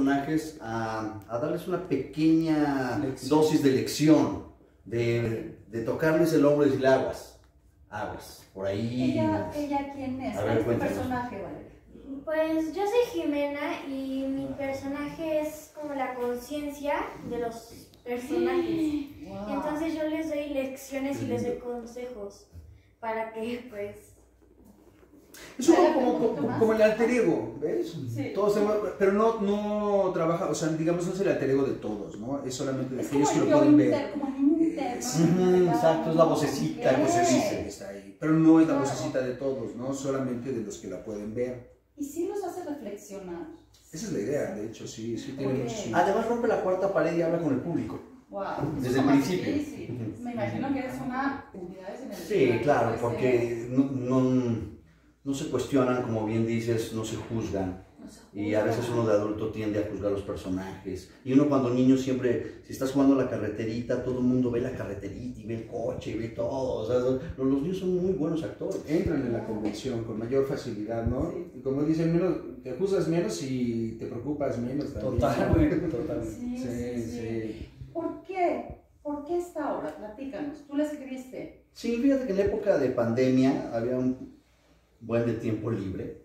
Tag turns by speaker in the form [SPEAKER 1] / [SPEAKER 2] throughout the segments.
[SPEAKER 1] personajes a darles una pequeña dosis de lección, de tocarles el hombro y decirle aguas, por ahí.
[SPEAKER 2] ¿Ella quién es?
[SPEAKER 1] A ver,
[SPEAKER 2] ¿Cuál es tu personaje, Valeria?
[SPEAKER 3] Pues yo soy Jimena y mi personaje es como la conciencia de los personajes.
[SPEAKER 2] Wow.
[SPEAKER 3] Entonces yo les doy lecciones y les doy consejos para que pues...
[SPEAKER 4] Es un poco como el alter ego, ¿ves?
[SPEAKER 2] Sí.
[SPEAKER 4] Todos tenemos, pero no trabaja, o sea, digamos, no es el alter ego de todos, ¿no? Es solamente de aquellos que lo pueden ver.
[SPEAKER 2] Como un interno.
[SPEAKER 1] Exacto, es la vocecita que se dice.
[SPEAKER 4] Está ahí, pero no es la vocecita de todos, ¿no? Solamente de los que la pueden ver.
[SPEAKER 2] Y sí los hace reflexionar.
[SPEAKER 4] Esa es la idea, de hecho, sí tiene
[SPEAKER 2] Okay.
[SPEAKER 4] mucho.
[SPEAKER 1] Además rompe la cuarta pared y habla con el público.
[SPEAKER 2] Wow.
[SPEAKER 1] Desde el principio.
[SPEAKER 2] Sí. Me imagino que eres una unidad en el
[SPEAKER 1] Sí, claro, porque no se cuestionan, como bien dices, no se juzgan. Y a veces uno de adulto tiende a juzgar los personajes. Y uno cuando niño siempre, si estás jugando a la carreterita, todo el mundo ve la carreterita y ve el coche y ve todo. O sea, los niños son muy buenos actores.
[SPEAKER 4] Entran en la convención con mayor facilidad, ¿no?
[SPEAKER 2] Sí.
[SPEAKER 4] Y como dicen, menos, te juzgas menos y te preocupas menos también.
[SPEAKER 1] Totalmente.
[SPEAKER 2] Sí. ¿Por qué? ¿Por qué esta obra? Platícanos. ¿Tú la escribiste?
[SPEAKER 1] Sí, fíjate que en la época de pandemia había un buen de tiempo libre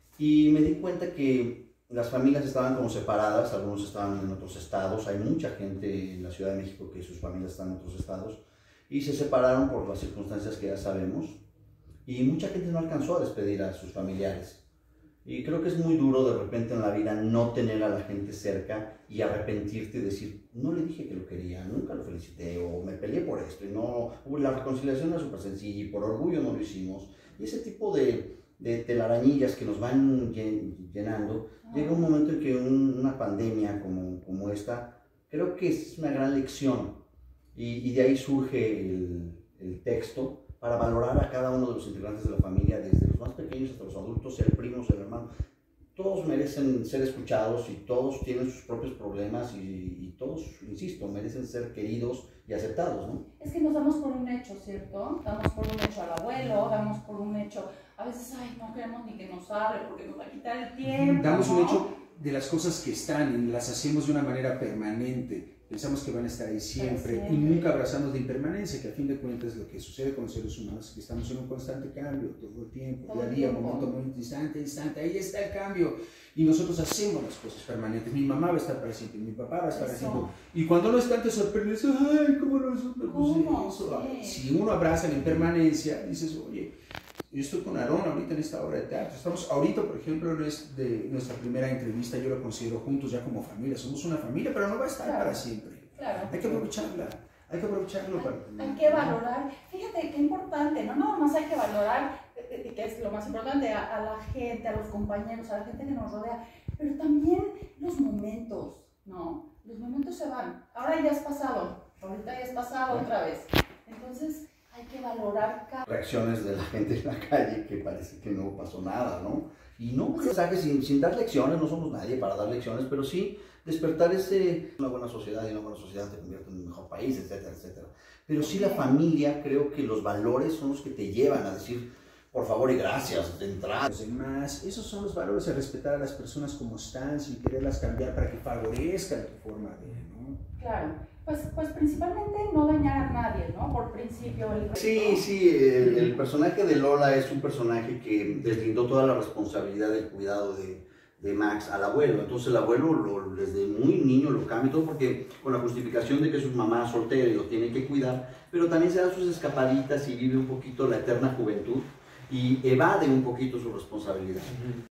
[SPEAKER 1] y me di cuenta que las familias estaban como separadas, algunos estaban en otros estados, hay mucha gente en la Ciudad de México que sus familias están en otros estados y se separaron por las circunstancias que ya sabemos y mucha gente no alcanzó a despedir a sus familiares. Y creo que es muy duro de repente en la vida no tener a la gente cerca y arrepentirte y decir, no le dije que lo quería, nunca lo felicité o me peleé por esto y no, la reconciliación era súper sencilla y por orgullo no lo hicimos. Y ese tipo de telarañillas que nos van llenando, llega un momento en que una pandemia como esta, creo que es una gran lección y de ahí surge el texto para valorar a cada uno de los integrantes de la familia, desde los más pequeños hasta los adultos, el primo, el hermano. Todos merecen ser escuchados y todos tienen sus propios problemas y todos, insisto, merecen ser queridos y aceptados, ¿no?
[SPEAKER 2] Es que nos damos por un hecho, ¿cierto? Damos por un hecho al abuelo, damos por un hecho, a veces, no queremos ni que nos hable porque nos va a quitar el tiempo.
[SPEAKER 4] Damos un
[SPEAKER 2] ¿no?
[SPEAKER 4] hecho de las cosas que están y las hacemos de una manera permanente. Pensamos que van a estar ahí siempre y nunca abrazamos la impermanencia, que a fin de cuentas lo que sucede con los seres humanos es que estamos en un constante cambio todo el tiempo, día a día, momento, instante, ahí está el cambio y nosotros hacemos las cosas permanentes. Mi mamá va a estar para siempre, mi papá va a estar para siempre y cuando no están te sorprendes, ay, ¿cómo no eso? Sí. Si uno abraza la impermanencia, dices, oye, yo estoy con Aarón ahorita en esta obra de teatro. Estamos ahorita, por ejemplo, no es de nuestra primera entrevista, yo la considero juntos ya como familia. Somos una familia, pero no va a estar para siempre.
[SPEAKER 2] Claro.
[SPEAKER 4] Hay que aprovecharla, hay que aprovecharlo para...
[SPEAKER 2] Hay que valorar, fíjate qué importante, no nada más hay que valorar, que es lo más importante, a la gente, a los compañeros, a la gente que nos rodea, pero también los momentos, ¿no? Los momentos se van, ahora ya es pasado, ahorita ya es pasado otra vez. Entonces, hay que valorar cada...
[SPEAKER 1] Reacciones de la gente en la calle que parece que no pasó nada, ¿no? Y no, mensajes sin dar lecciones, no somos nadie para dar lecciones, pero sí despertar una buena sociedad y una buena sociedad te convierte en un mejor país, etcétera, etcétera. Pero sí la familia, creo que los valores son los que te llevan a decir por favor y gracias de entrada.
[SPEAKER 4] Los demás, esos son los valores, el respetar a las personas como están, sin quererlas cambiar para que favorezcan tu forma de, ¿no?
[SPEAKER 2] Claro, pues principalmente no dañar a nadie, ¿no? Por principio.
[SPEAKER 1] Sí, el personaje de Lola es un personaje que deslindó toda la responsabilidad del cuidado de Max al abuelo. Entonces el abuelo desde muy niño lo cambia todo porque con la justificación de que su mamá soltera y lo tiene que cuidar, pero también se da sus escapaditas y vive un poquito la eterna juventud y evade un poquito su responsabilidad.